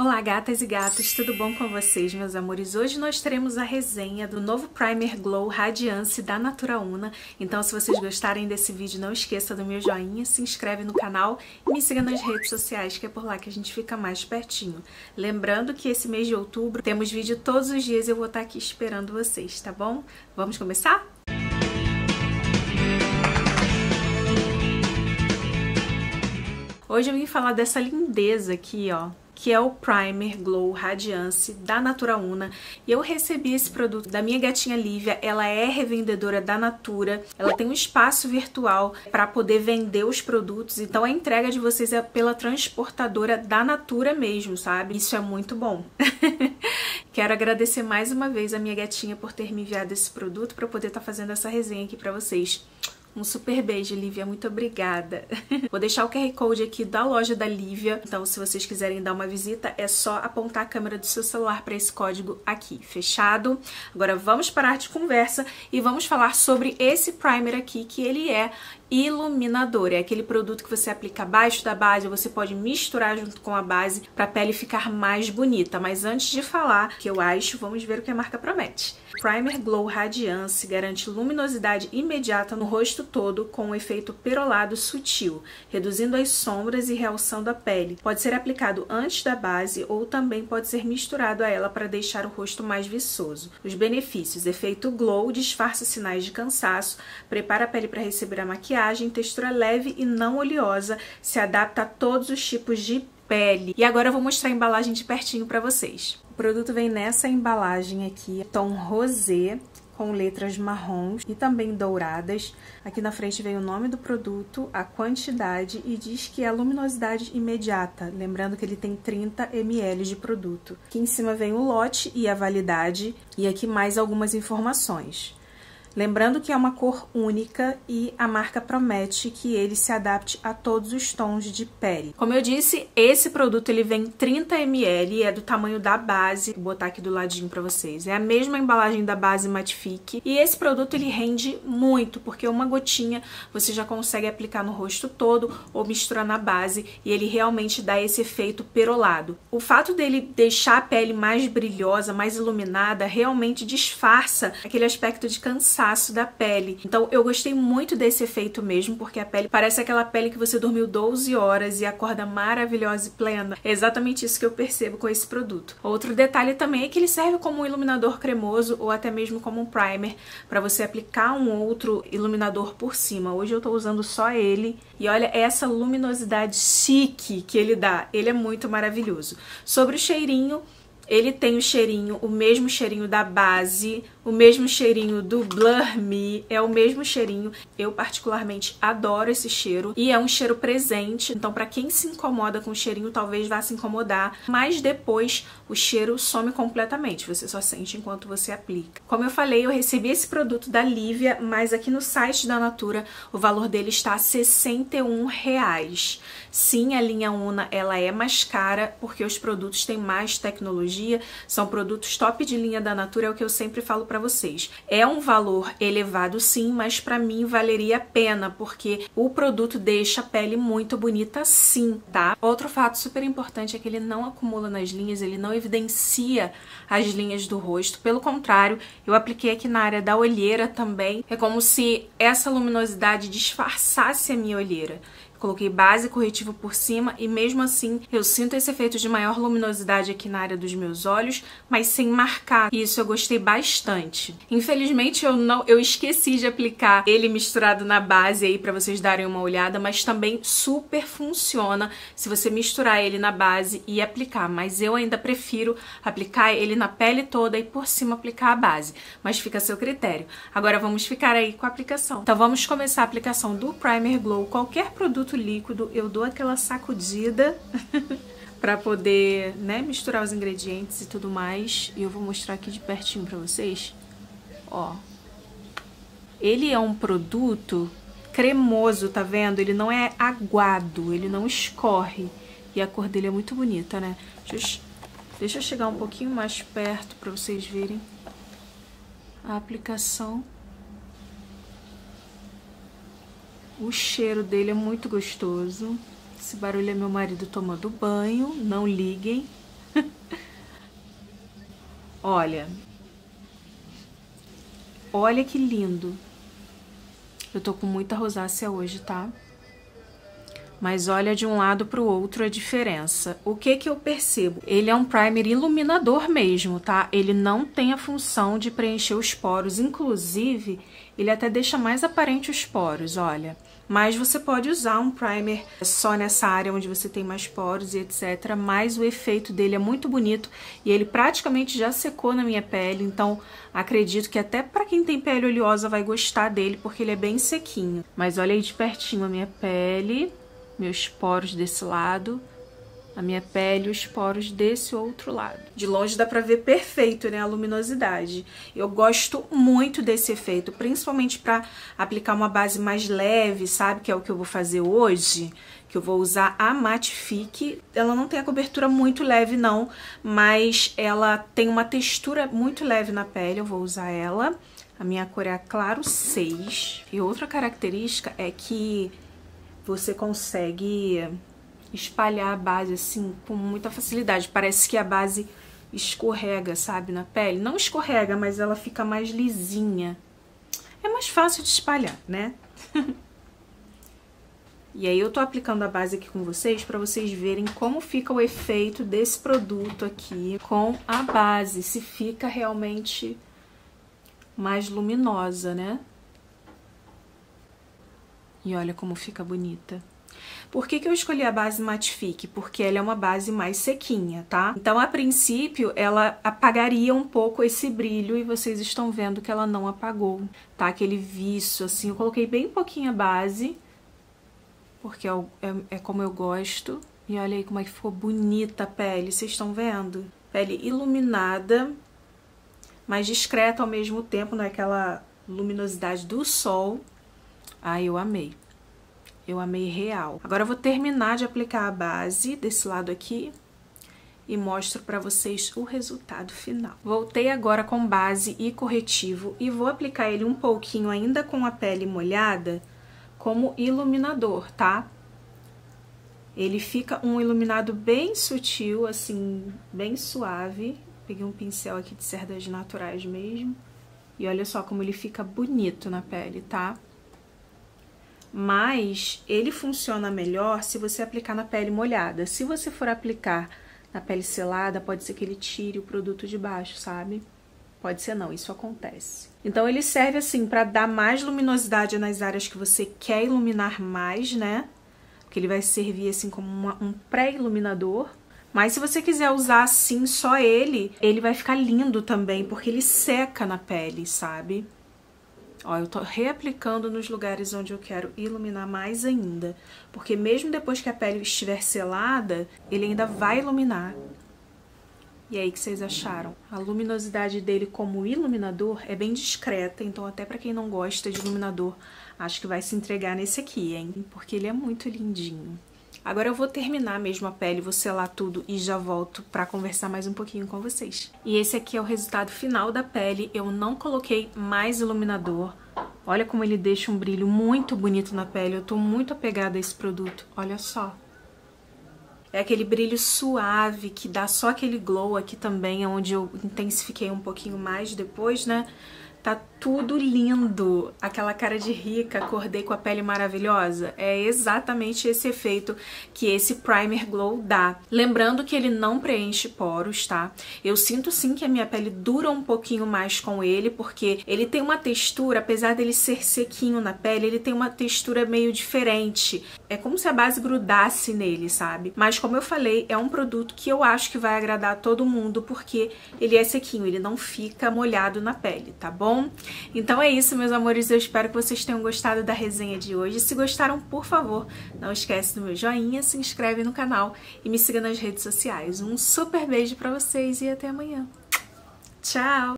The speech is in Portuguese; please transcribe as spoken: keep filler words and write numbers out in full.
Olá gatas e gatos, tudo bom com vocês, meus amores? Hoje nós teremos a resenha do novo Primer Glow Radiance da Natura Una. Então se vocês gostarem desse vídeo, não esqueça do meu joinha, se inscreve no canal e me siga nas redes sociais, que é por lá que a gente fica mais pertinho. Lembrando que esse mês de outubro temos vídeo todos os dias e eu vou estar aqui esperando vocês, tá bom? Vamos começar? Hoje eu vim falar dessa lindeza aqui, ó, que é o Primer Glow Radiance da Natura Una. E eu recebi esse produto da minha gatinha Lívia. Ela é revendedora da Natura, ela tem um espaço virtual para poder vender os produtos, então a entrega de vocês é pela transportadora da Natura mesmo, sabe? Isso é muito bom. Quero agradecer mais uma vez a minha gatinha por ter me enviado esse produto para eu poder estar fazendo essa resenha aqui para vocês. Um super beijo, Lívia, muito obrigada. Vou deixar o Q R Code aqui da loja da Lívia, então se vocês quiserem dar uma visita, é só apontar a câmera do seu celular para esse código aqui, fechado? Agora vamos parar de conversa e vamos falar sobre esse primer aqui, que ele é iluminador. É aquele produto que você aplica abaixo da base, você pode misturar junto com a base para a pele ficar mais bonita. Mas antes de falar o que eu acho, vamos ver o que a marca promete. Primer Glow Radiance garante luminosidade imediata no rosto todo com um efeito perolado sutil, reduzindo as sombras e realçando a pele. Pode ser aplicado antes da base ou também pode ser misturado a ela para deixar o rosto mais viçoso. Os benefícios: efeito glow, disfarça sinais de cansaço, prepara a pele para receber a maquiagem, textura leve e não oleosa, se adapta a todos os tipos de pele. E agora eu vou mostrar a embalagem de pertinho para vocês. O produto vem nessa embalagem aqui, tom rosé, com letras marrons e também douradas. Aqui na frente vem o nome do produto, a quantidade e diz que é a luminosidade imediata, lembrando que ele tem trinta mililitros de produto. Aqui em cima vem o lote e a validade e aqui mais algumas informações. Lembrando que é uma cor única e a marca promete que ele se adapte a todos os tons de pele. Como eu disse, esse produto ele vem trinta mililitros e é do tamanho da base. Vou botar aqui do ladinho pra vocês. É a mesma embalagem da base Matifique. E esse produto ele rende muito, porque uma gotinha você já consegue aplicar no rosto todo ou misturar na base e ele realmente dá esse efeito perolado. O fato dele deixar a pele mais brilhosa, mais iluminada, realmente disfarça aquele aspecto de cansaço da pele. Então eu gostei muito desse efeito mesmo, porque a pele parece aquela pele que você dormiu doze horas e acorda maravilhosa e plena. É exatamente isso que eu percebo com esse produto. Outro detalhe também é que ele serve como um iluminador cremoso ou até mesmo como um primer para você aplicar um outro iluminador por cima. Hoje eu tô usando só ele e olha essa luminosidade chique que ele dá. Ele é muito maravilhoso. Sobre o cheirinho, ele tem o cheirinho, o mesmo cheirinho da base, o mesmo cheirinho do Blur Me, é o mesmo cheirinho. Eu particularmente adoro esse cheiro e é um cheiro presente, então pra quem se incomoda com o cheirinho talvez vá se incomodar, mas depois o cheiro some completamente, você só sente enquanto você aplica. Como eu falei, eu recebi esse produto da Lívia, mas aqui no site da Natura o valor dele está a sessenta e um reais. Sim, a linha Una ela é mais cara porque os produtos têm mais tecnologia, são produtos top de linha da Natura, é o que eu sempre falo pra vocês. É um valor elevado sim, mas pra mim valeria a pena, porque o produto deixa a pele muito bonita sim, tá? Outro fato super importante é que ele não acumula nas linhas, ele não evidencia as linhas do rosto, pelo contrário, eu apliquei aqui na área da olheira também, é como se essa luminosidade disfarçasse a minha olheira. Coloquei base e corretivo por cima e mesmo assim eu sinto esse efeito de maior luminosidade aqui na área dos meus olhos, mas sem marcar. Isso eu gostei bastante. Infelizmente eu não, eu esqueci de aplicar ele misturado na base aí pra vocês darem uma olhada, mas também super funciona se você misturar ele na base e aplicar. Mas eu ainda prefiro aplicar ele na pele toda e por cima aplicar a base. Mas fica a seu critério. Agora vamos ficar aí com a aplicação. Então vamos começar a aplicação do Primer Glow. Qualquer produto líquido, eu dou aquela sacudida para poder, né, misturar os ingredientes e tudo mais. E eu vou mostrar aqui de pertinho para vocês. Ó, ele é um produto cremoso, tá vendo? Ele não é aguado, ele não escorre. E a cor dele é muito bonita, né? Deixa eu, deixa eu chegar um pouquinho mais perto para vocês verem a aplicação. O cheiro dele é muito gostoso. Esse barulho é meu marido tomando banho, não liguem. Olha, olha que lindo. Eu tô com muita rosácea hoje, tá? Mas olha de um lado pro outro a diferença. O que que eu percebo? Ele é um primer iluminador mesmo, tá? Ele não tem a função de preencher os poros. Inclusive, ele até deixa mais aparente os poros, olha. Mas você pode usar um primer só nessa área onde você tem mais poros e etcétera. Mas o efeito dele é muito bonito e ele praticamente já secou na minha pele. Então, acredito que até para quem tem pele oleosa vai gostar dele, porque ele é bem sequinho. Mas olha aí de pertinho a minha pele, meus poros desse lado, a minha pele e os poros desse outro lado. De longe dá pra ver perfeito, né, a luminosidade. Eu gosto muito desse efeito, principalmente pra aplicar uma base mais leve, sabe? Que é o que eu vou fazer hoje, que eu vou usar a Mattifique. Ela não tem a cobertura muito leve não, mas ela tem uma textura muito leve na pele, eu vou usar ela. A minha cor é a Claro seis. E outra característica é que você consegue espalhar a base assim com muita facilidade. Parece que a base escorrega, sabe, na pele. Não escorrega, mas ela fica mais lisinha. É mais fácil de espalhar, né? E aí eu tô aplicando a base aqui com vocês pra vocês verem como fica o efeito desse produto aqui com a base. Se fica realmente mais luminosa, né? E olha como fica bonita. Por que que eu escolhi a base Mattifique? Porque ela é uma base mais sequinha, tá? Então, a princípio, ela apagaria um pouco esse brilho e vocês estão vendo que ela não apagou, tá? Aquele viço, assim, eu coloquei bem pouquinha base, porque é, é, é como eu gosto. E olha aí como é que ficou bonita a pele, vocês estão vendo? Pele iluminada, mas discreta ao mesmo tempo, não é aquela luminosidade do sol. Ah, eu amei. Eu amei real. Agora eu vou terminar de aplicar a base desse lado aqui e mostro pra vocês o resultado final. Voltei agora com base e corretivo e vou aplicar ele um pouquinho ainda com a pele molhada como iluminador, tá? Ele fica um iluminado bem sutil, assim, bem suave. Peguei um pincel aqui de cerdas naturais mesmo. E olha só como ele fica bonito na pele, tá? Mas ele funciona melhor se você aplicar na pele molhada. Se você for aplicar na pele selada, pode ser que ele tire o produto de baixo, sabe? Pode ser não, isso acontece. Então ele serve assim para dar mais luminosidade nas áreas que você quer iluminar mais, né? Porque ele vai servir assim como uma, um pré-iluminador. Mas se você quiser usar assim só ele, ele vai ficar lindo também, porque ele seca na pele, sabe? Ó, eu tô reaplicando nos lugares onde eu quero iluminar mais ainda. Porque mesmo depois que a pele estiver selada, ele ainda vai iluminar. E aí, o que vocês acharam? A luminosidade dele como iluminador é bem discreta, então até pra quem não gosta de iluminador, acho que vai se entregar nesse aqui, hein? Porque ele é muito lindinho. Agora eu vou terminar mesmo a pele, vou selar tudo e já volto pra conversar mais um pouquinho com vocês. E esse aqui é o resultado final da pele. Eu não coloquei mais iluminador. Olha como ele deixa um brilho muito bonito na pele. Eu tô muito apegada a esse produto. Olha só. É aquele brilho suave que dá só aquele glow aqui também, onde eu intensifiquei um pouquinho mais depois, né? Tá tudo lindo, aquela cara de rica, acordei com a pele maravilhosa. É exatamente esse efeito que esse Primer Glow dá. Lembrando que ele não preenche poros, tá? Eu sinto sim que a minha pele dura um pouquinho mais com ele, porque ele tem uma textura, apesar dele ser sequinho na pele, ele tem uma textura meio diferente. É como se a base grudasse nele, sabe? Mas como eu falei, é um produto que eu acho que vai agradar a todo mundo, porque ele é sequinho, ele não fica molhado na pele, tá bom? Então é isso, meus amores, eu espero que vocês tenham gostado da resenha de hoje. Se gostaram, por favor, não esquece do meu joinha, se inscreve no canal e me siga nas redes sociais. Um super beijo pra vocês e até amanhã. Tchau!